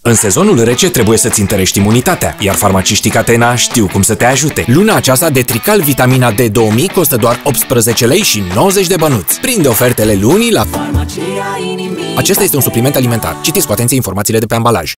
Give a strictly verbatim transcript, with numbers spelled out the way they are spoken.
În sezonul rece trebuie să-ți întărești imunitatea, iar farmaciștii Catena știu cum să te ajute. Luna aceasta, Detrical Vitamina D două mii costă doar optsprezece lei și nouăzeci de bănuți. Prinde ofertele lunii la Farmacia Inimii. Acesta este un supliment alimentar. Citiți cu atenție informațiile de pe ambalaj.